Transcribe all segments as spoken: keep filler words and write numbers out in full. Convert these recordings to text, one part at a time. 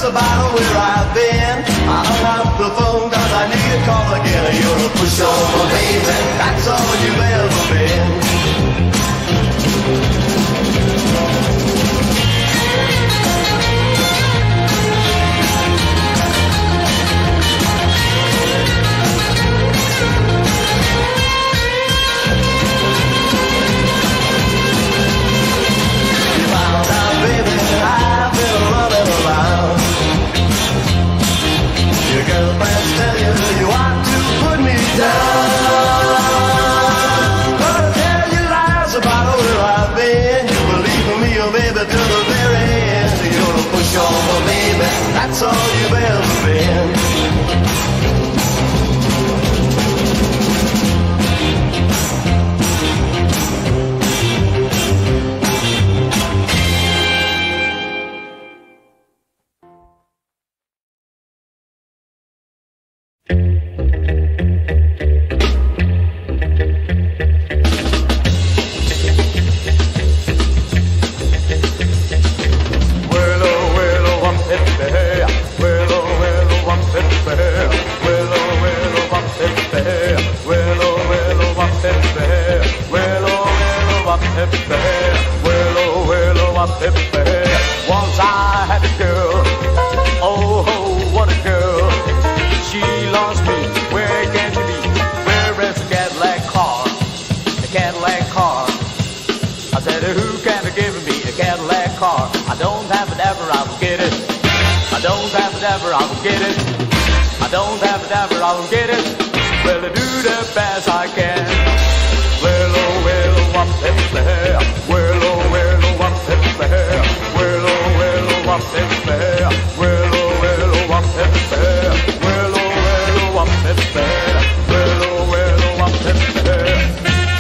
about where I've been. I hung up the phone cause I knew you'd call again. You're a pushover, baby, that's all you've ever been. You found out, baby, I've been running around. Your girlfriends tell you you ought to put me down. But I tell you lies about where I've been. You believe me, oh baby, to the very end. You're a pushover, baby, that's all you've ever been. Once I had a girl, oh, oh, what a girl. She lost me, where can she be? Where is the Cadillac car? The Cadillac car. I said, who can give me a Cadillac car? I don't have it ever, I will get it. I don't have it ever, I will get it. I don't have it ever, I will get it. Well, I do the best I can. Well, oh, well, oh, I'm happy. Well, oh, well, oh, I'm happy. Well, oh, well, oh, I'm happy. Well, oh, well, oh, I'm happy. Well, oh, well, oh, I'm happy. Well, oh, well, oh, I'm happy.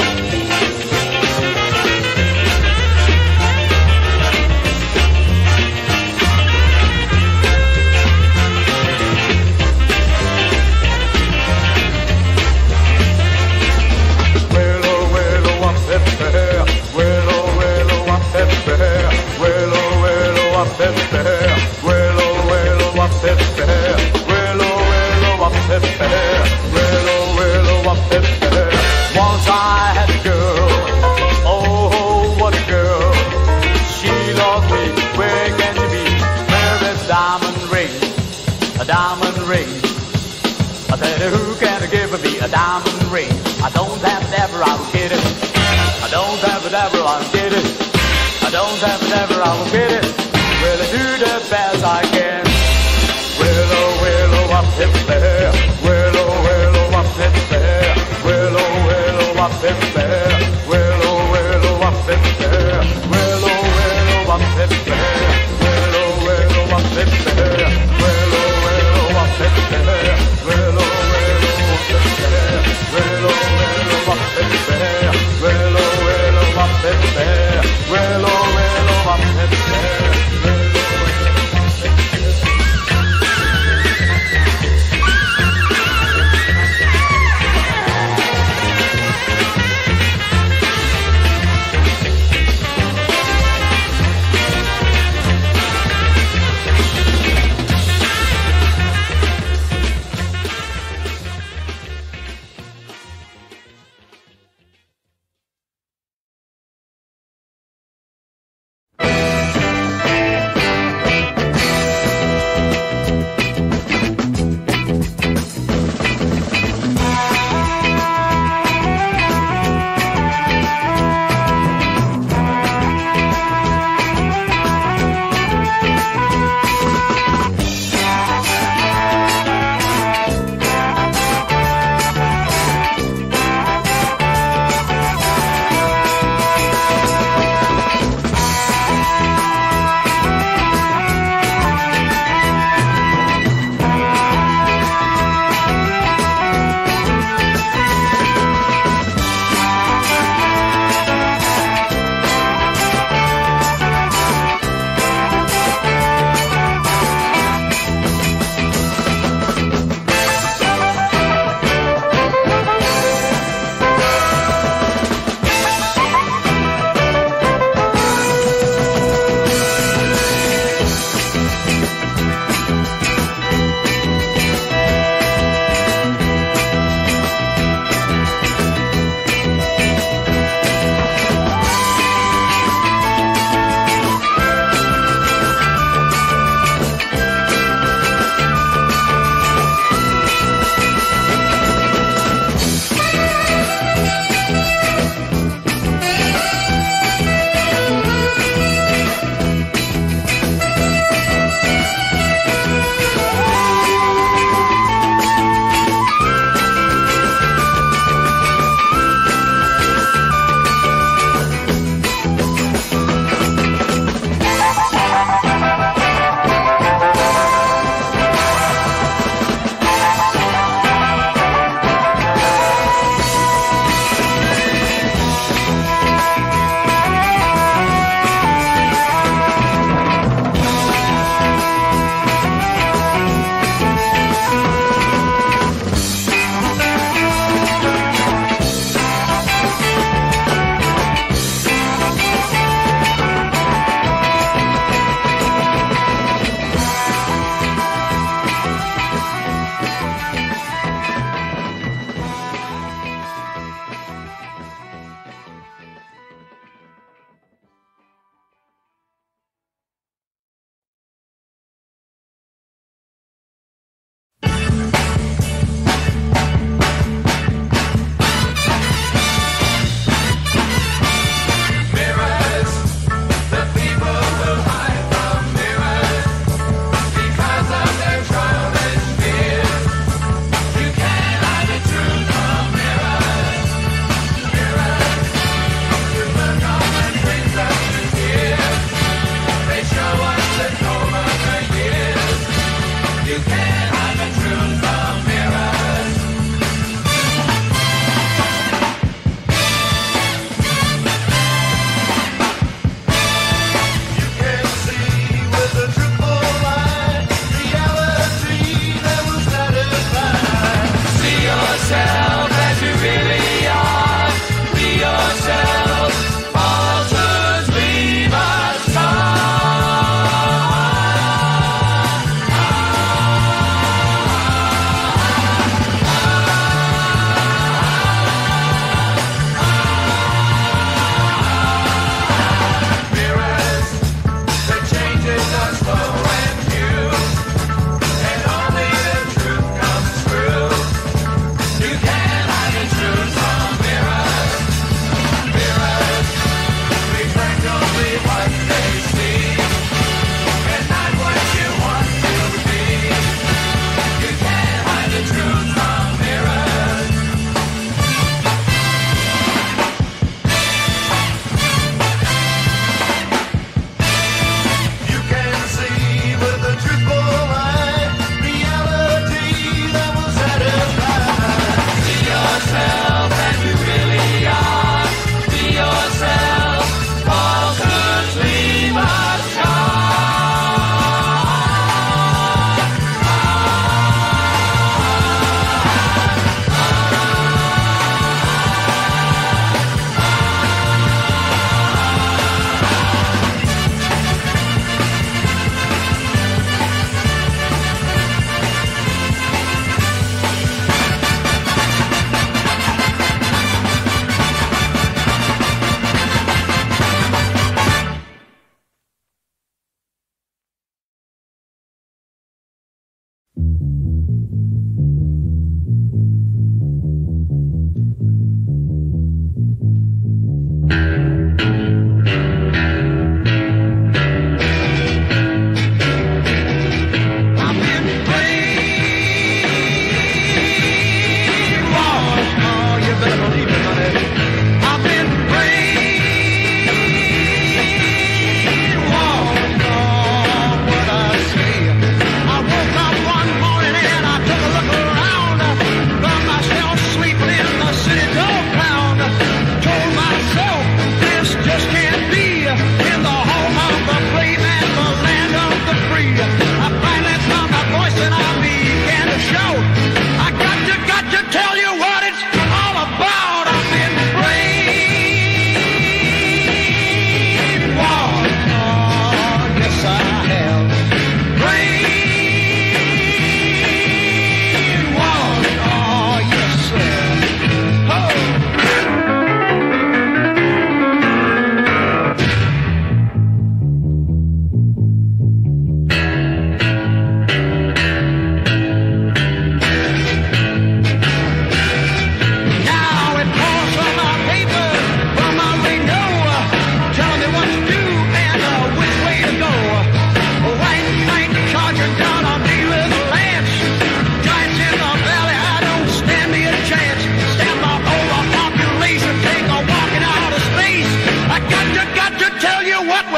Once I had a girl, oh, oh, what a girl. She loved me, where can she be? Where is a diamond ring, a diamond ring? I said, who can give me a diamond ring? I don't have it ever, I will get it. I don't have it ever, I'll get it. I don't have it ever, I will get it. Well, I do the best I can. Well, oh, well, oh, I'm happy. Well, oh, well, oh, I'm happy. Well, oh, well, oh, I'm happy. Well, oh, well, oh, I'm happy. Well, oh, well, oh, I'm happy. Well, oh, well, oh, I'm happy. Well, oh, well, oh, I'm happy. Well, oh, well, oh, I'm happy. Well, oh, well, oh, I'm happy. Well, oh, well, oh, I'm happy. Well, oh, well, oh, I'm happy.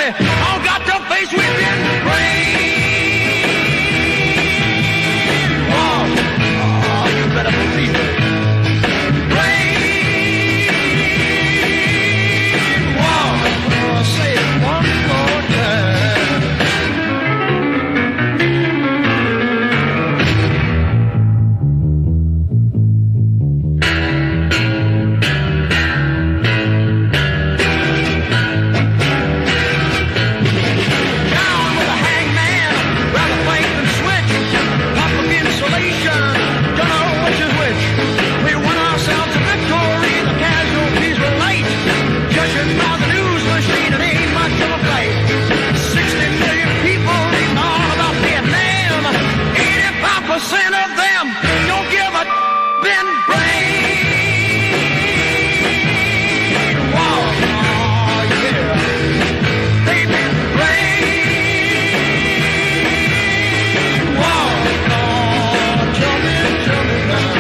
we all got to face within rain. Oh, oh, you better believe it. Rain. Oh, oh, say it one more time. Percent of them don't give a been brain. Wow, oh, yeah, they been brain. Wow, oh, tell me, tell me now.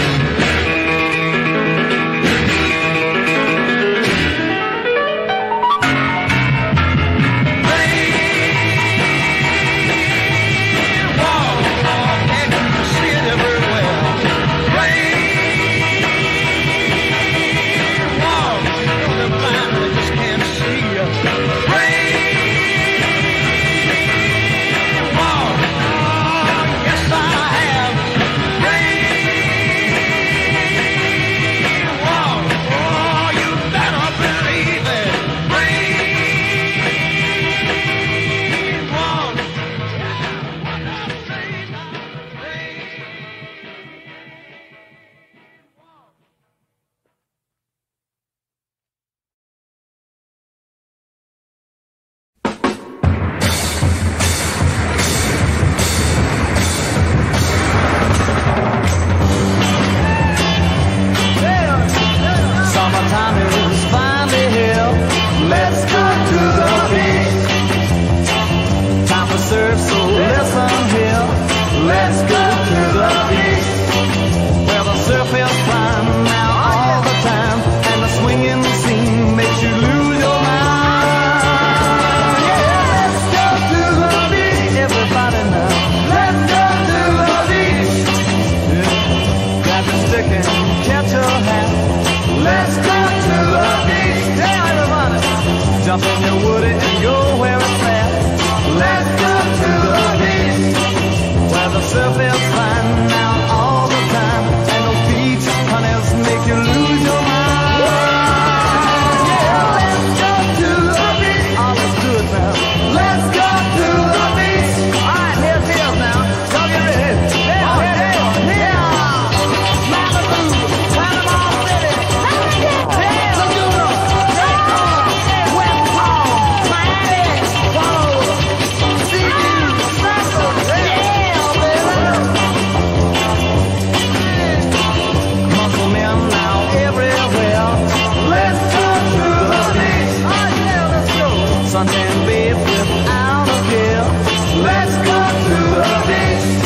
Jump in your woody and go where it's at. Let's go to the beach, where the surf is flying out all the time, and those beach honeys make you lose your mind. Yeah, let's go to the beach. All is good now. Let's go to the beach. All right, here's here's now. Y'all get ready. Here, oh, here, here, here. Malibu, Panama City. Hey, let's do it. Suntan babe without a care. Let's go to the beach.